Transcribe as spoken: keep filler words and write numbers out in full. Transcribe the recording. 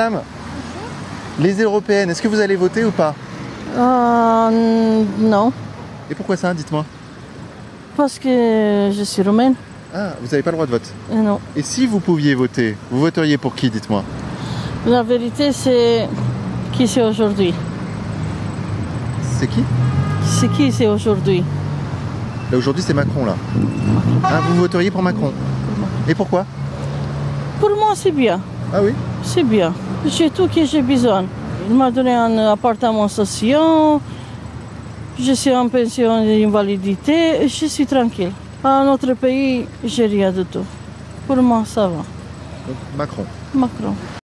Madame, les européennes, est-ce que vous allez voter ou pas? Euh, non, Et pourquoi ça, dites-moi? parce que je suis roumaine. Ah, vous n'avez pas le droit de vote. Et non. Et si vous pouviez voter, vous voteriez pour qui, dites-moi? La vérité, c'est qui c'est aujourd'hui. C'est qui? C'est qui c'est aujourd'hui. Là, aujourd'hui, c'est Macron, là. Ah, vous voteriez pour Macron? Et pourquoi? Pour moi, c'est bien. Ah oui? C'est bien. J'ai tout ce que j'ai besoin. Il m'a donné un appartement social. Je suis en pension d'invalidité et je suis tranquille. À notre pays, j'ai rien du tout. Pour moi, ça va. Donc, Macron. Macron.